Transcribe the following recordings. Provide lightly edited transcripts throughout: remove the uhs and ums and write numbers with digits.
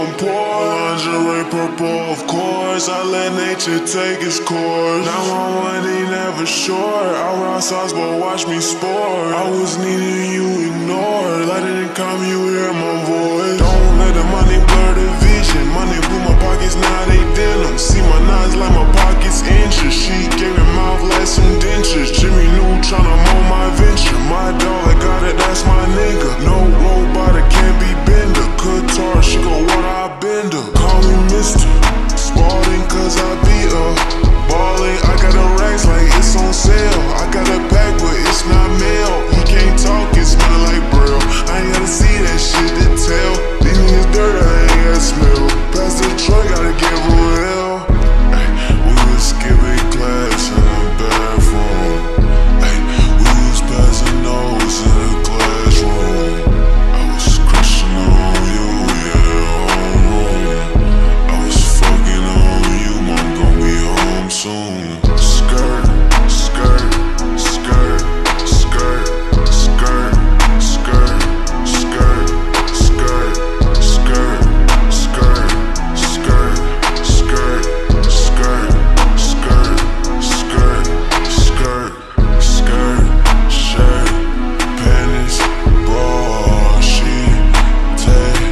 on pour. Lingerie purple, of course. I let nature take its course. Now my money never short. I rock sauce, but watch me sport. I was needing you ignored. Light it and come, you hear my voice. Don't let the money blur the vision. Money blew my pockets, now they denim. See my knives like my pockets inches. She gave her mouth like some dentures. Jimmy New tryna mold my venture. My dog, I got it, that's my nigga. No robot, it can't be bender. Qatar, she go water, I bend her. Call me Mr. Spalding, cause I beat her. Ballin', I got the racks like it's on sale. I got a pack, but it's not mail. He can't talk, it smell like Braille. I ain't gotta see that shit to tell. These niggas dirt, I ain't gotta smell. Pass the truck, gotta get real. We was skipping class in the bathroom. We was passing notes in the classroom. I was crushing on you, yeah, homeroom. I was fucking on you, mom gon' be home soon. Skirt, skirt, skirt, skirt, skirt, skirt, skirt, skirt, skirt, skirt, skirt, skirt, skirt, skirt, skirt, skirt, skirt, shirt, panties, bra, she take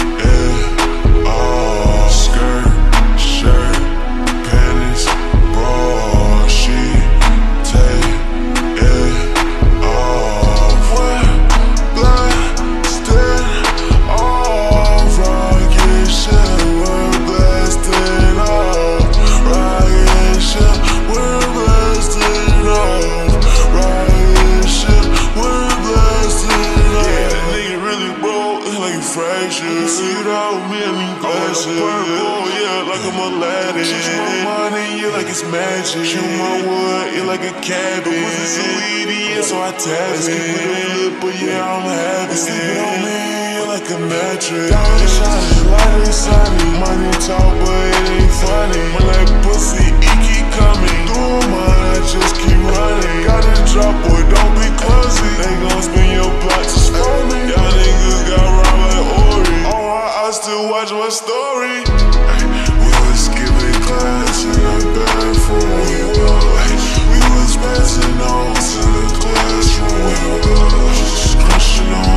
it off. Skirt, shirt, panties, bra, she take it off. We're blasted off. Rocket ship, we're blasted off. Rocket ship, we're blasted off. Rocket ship, we're blasted off. Yeah, that nigga really broke, like a fracture. See it out with me, I mean glasses. Purple, yeah, like I'm Aladdin. Shoot my money, yeah, like it's magic. Shoot my wood, yeah, like a cabin. The pussy's so idiot, so I tap it. But yeah, I'm having it. On me, yeah, like a mattress. Diamond shining, light inside me. Money talk, but it ain't funny. When that pussy, it keep coming. Through mine, I just keep running. Gotta drop, boy, don't be clumsy. They gon' spin your block to spoil me. Y'all niggas got robbed like Ori. I still watch my story. We was skipping class in the bathroom. We was passing notes in the classroom. Just crushing on